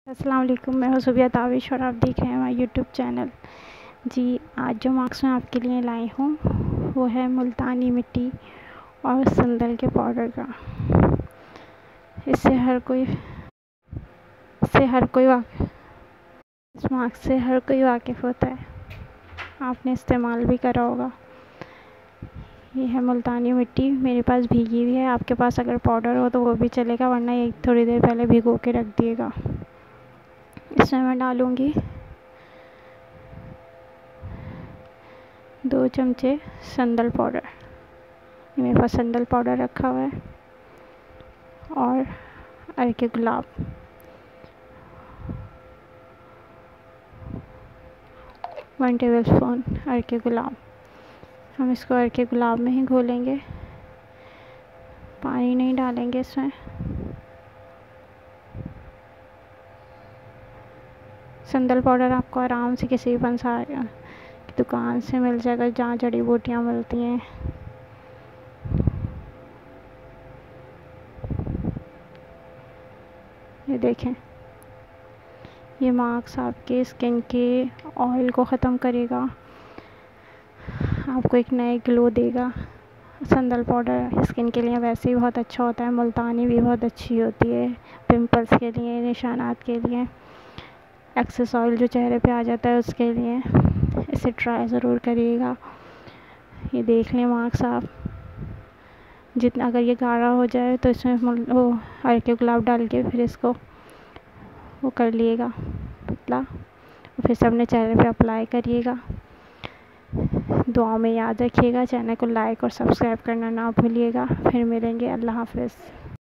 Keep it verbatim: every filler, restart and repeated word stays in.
अस्सलाम वालेकुम, मैं हूँ सुबिया ताविश और आप देख रहे हैं हमारा यूट्यूब चैनल। जी, आज जो मार्क्स मैं आपके लिए लाई हूँ वो है मुल्तानी मिट्टी और संदल के पाउडर का। इससे हर कोई इससे हर कोई वाक़ इस मार्क्स से हर कोई वाकिफ़ होता है, आपने इस्तेमाल भी करा होगा। ये है मुल्तानी मिट्टी, मेरे पास भीगी हुई है। आपके पास अगर पाउडर हो तो वो भी चलेगा, वरना ये थोड़ी देर पहले भिगो के रख दिएगा। इसमें मैं डालूँगी दो चमचे संदल पाउडर। मेरे पास संदल पाउडर रखा हुआ है और अर्के गुलाब। वन टेबल स्पून अर्के गुलाब। हम इसको अर्के गुलाब में ही घोलेंगे, पानी नहीं डालेंगे इसमें। संदल पाउडर आपको आराम से किसी भी पंसार की दुकान से मिल जाएगा, जहाँ जड़ी बूटियाँ मिलती हैं। ये देखें, ये मार्क्स आपके स्किन के ऑयल को ख़त्म करेगा, आपको एक नए ग्लो देगा। संदल पाउडर स्किन के लिए वैसे ही बहुत अच्छा होता है, मुल्तानी भी बहुत अच्छी होती है पिंपल्स के लिए, निशानात के लिए, एक्सेस ऑयल जो चेहरे पे आ जाता है उसके लिए। इसे ट्राई ज़रूर करिएगा। ये देख लें मार्क्स आप, जितना अगर ये गाढ़ा हो जाए तो इसमें वो अर्के गुलाब डाल के फिर इसको वो कर लिएगा पतला, फिर से अपने चेहरे पे अप्लाई करिएगा। दुआ में याद रखिएगा, चैनल को लाइक और सब्सक्राइब करना ना भूलिएगा। फिर मिलेंगे, अल्लाह हाफ़िज़।